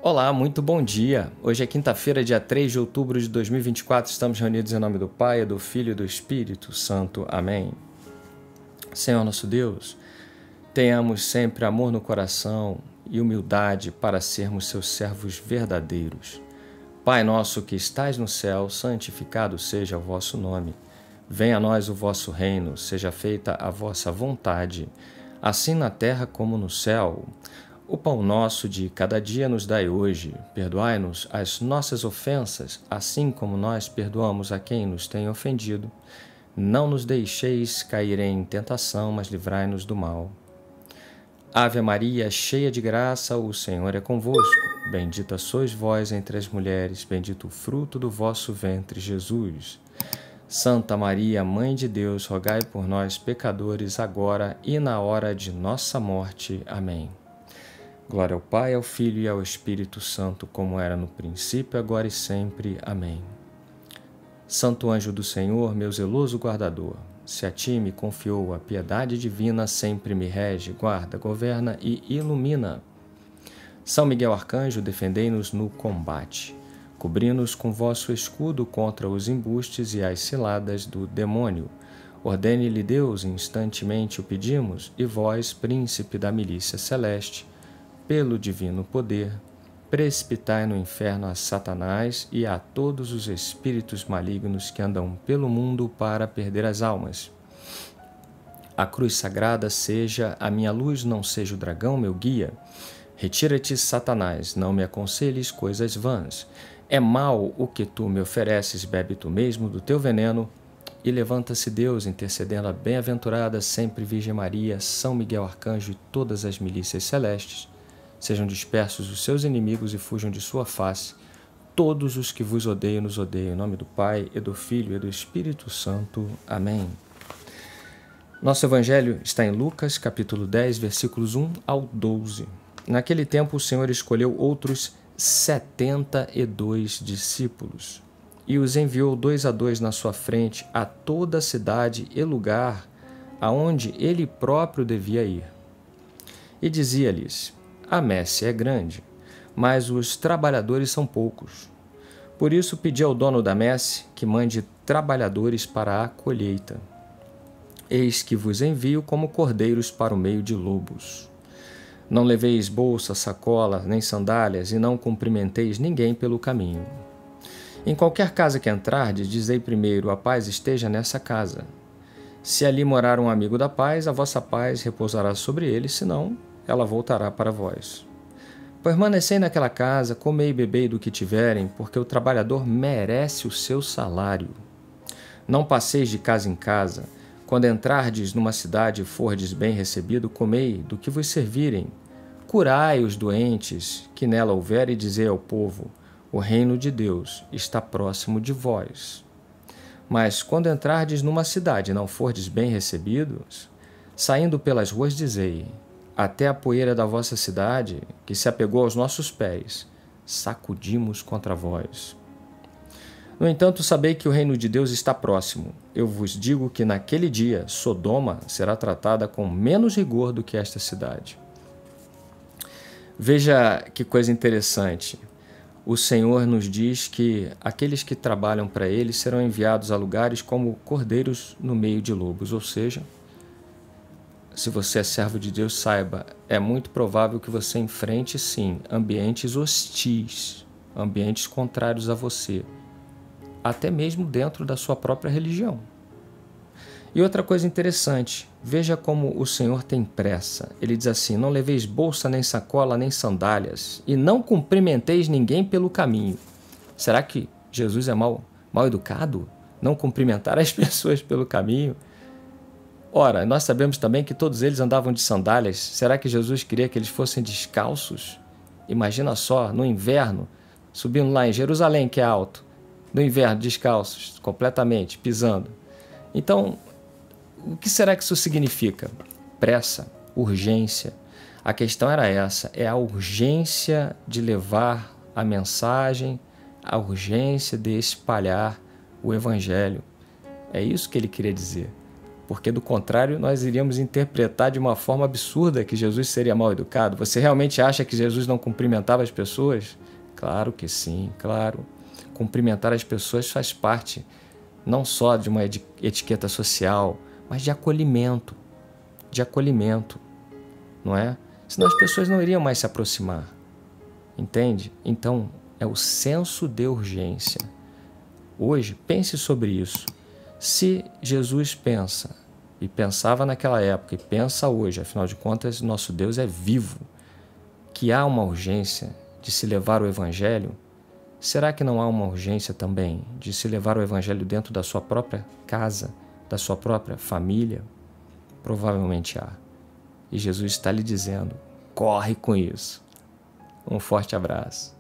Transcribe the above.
Olá, muito bom dia. Hoje é quinta-feira, dia 3 de outubro de 2024. Estamos reunidos em nome do Pai, do Filho e do Espírito Santo. Amém. Senhor nosso Deus, tenhamos sempre amor no coração e humildade para sermos seus servos verdadeiros. Pai nosso que estais no céu, santificado seja o vosso nome. Venha a nós o vosso reino, seja feita a vossa vontade, assim na terra como no céu. O pão nosso de cada dia nos dai hoje. Perdoai-nos as nossas ofensas, assim como nós perdoamos a quem nos tem ofendido. Não nos deixeis cair em tentação, mas livrai-nos do mal. Ave Maria, cheia de graça, o Senhor é convosco. Bendita sois vós entre as mulheres, bendito o fruto do vosso ventre, Jesus. Santa Maria, Mãe de Deus, rogai por nós, pecadores, agora e na hora de nossa morte. Amém. Glória ao Pai, ao Filho e ao Espírito Santo, como era no princípio, agora e sempre. Amém. Santo anjo do Senhor, meu zeloso guardador, se a ti me confiou a piedade divina, sempre me rege, guarda, governa e ilumina. São Miguel Arcanjo, defendei-nos no combate. Cobri-nos com vosso escudo contra os embustes e as ciladas do demônio. Ordene-lhe Deus, instantemente o pedimos, e vós, príncipe da milícia celeste, pelo divino poder, precipitai no inferno a Satanás e a todos os espíritos malignos que andam pelo mundo para perder as almas. A cruz sagrada seja a minha luz, não seja o dragão meu guia. Retira-te, Satanás, não me aconselhes coisas vãs. É mal o que tu me ofereces, bebe tu mesmo do teu veneno. E levanta-se Deus, intercedendo a bem-aventurada sempre Virgem Maria, São Miguel Arcanjo e todas as milícias celestes. Sejam dispersos os seus inimigos e fujam de sua face todos os que vos odeiam nos odeiam. Em nome do Pai, e do Filho, e do Espírito Santo. Amém. Nosso Evangelho está em Lucas, capítulo 10, versículos 1 ao 12. Naquele tempo o Senhor escolheu outros 72 discípulos e os enviou 2 a 2 na sua frente a toda a cidade e lugar aonde ele próprio devia ir. E dizia-lhes: a messe é grande, mas os trabalhadores são poucos. Por isso pedi ao dono da messe que mande trabalhadores para a colheita. Eis que vos envio como cordeiros para o meio de lobos. Não leveis bolsa, sacola, nem sandálias, e não cumprimenteis ninguém pelo caminho. Em qualquer casa que entrardes, dizei primeiro: a paz esteja nessa casa. Se ali morar um amigo da paz, a vossa paz repousará sobre ele, senão ela voltará para vós. Permanecei naquela casa, comei e bebei do que tiverem, porque o trabalhador merece o seu salário. Não passeis de casa em casa. Quando entrardes numa cidade e fordes bem recebido, comei do que vos servirem. Curai os doentes que nela houver e dizei ao povo: o reino de Deus está próximo de vós. Mas quando entrardes numa cidade e não fordes bem recebidos, saindo pelas ruas dizei: até a poeira da vossa cidade, que se apegou aos nossos pés, sacudimos contra vós. No entanto, sabei que o reino de Deus está próximo. Eu vos digo que naquele dia Sodoma será tratada com menos rigor do que esta cidade. Veja que coisa interessante. O Senhor nos diz que aqueles que trabalham para Ele serão enviados a lugares como cordeiros no meio de lobos, ou seja, se você é servo de Deus, saiba, é muito provável que você enfrente, sim, ambientes hostis, ambientes contrários a você, até mesmo dentro da sua própria religião. E outra coisa interessante, veja como o Senhor tem pressa. Ele diz assim: não leveis bolsa, nem sacola, nem sandálias, e não cumprimenteis ninguém pelo caminho. Será que Jesus é mal educado? Não cumprimentar as pessoas pelo caminho? Ora, nós sabemos também que todos eles andavam de sandálias. Será que Jesus queria que eles fossem descalços? Imagina só, no inverno, subindo lá em Jerusalém, que é alto, no inverno, descalços, completamente, pisando. Então, o que será que isso significa? Pressa, urgência. A questão era essa, é a urgência de levar a mensagem, a urgência de espalhar o Evangelho. É isso que ele queria dizer. porque do contrário nós iríamos interpretar de uma forma absurda que Jesus seria mal educado. Você realmente acha que Jesus não cumprimentava as pessoas? Claro que sim, claro. Cumprimentar as pessoas faz parte não só de uma etiqueta social, mas de acolhimento, não é? Senão as pessoas não iriam mais se aproximar, entende? Então, é o senso de urgência. Hoje, pense sobre isso. Se Jesus pensa, e pensava naquela época, e pensa hoje, afinal de contas, nosso Deus é vivo, que há uma urgência de se levar o Evangelho, será que não há uma urgência também de se levar o Evangelho dentro da sua própria casa, da sua própria família? Provavelmente há. E Jesus está lhe dizendo, corre com isso. Um forte abraço.